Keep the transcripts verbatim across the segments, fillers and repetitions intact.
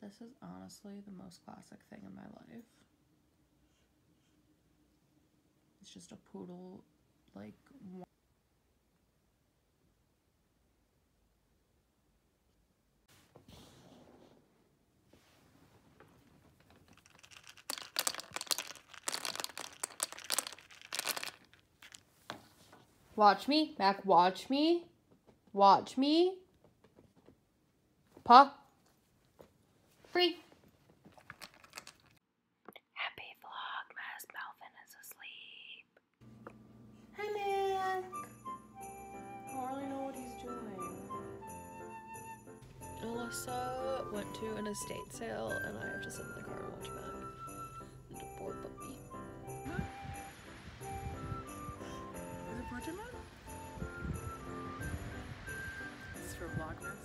This is honestly the most classic thing in my life. It's just a poodle, like, watch me, Mac, watch me. Watch me. Paw. Free. Happy Vlogmas, Melvin is asleep. Hi, Mac. I don't really know what he's doing. Alyssa went to an estate sale, and I have to sit in the car and watch Mac. And a poor puppy. Is it Bridget Mac? This is for Vlogmas.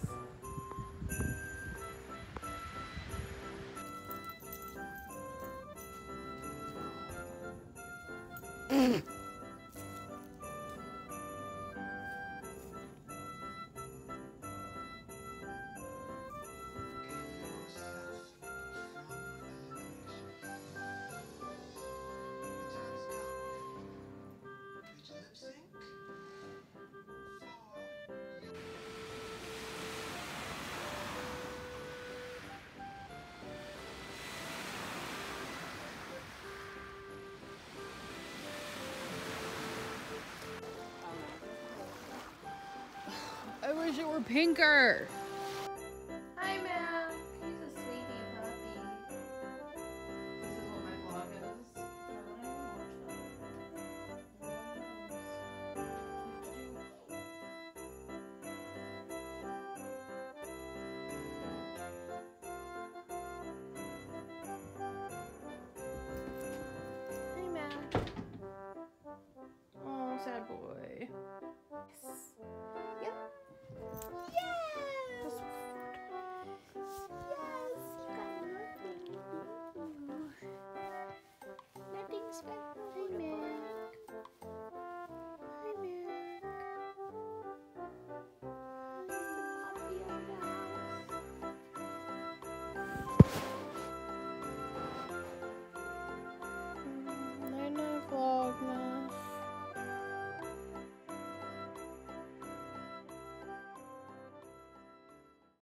I wish it were pinker.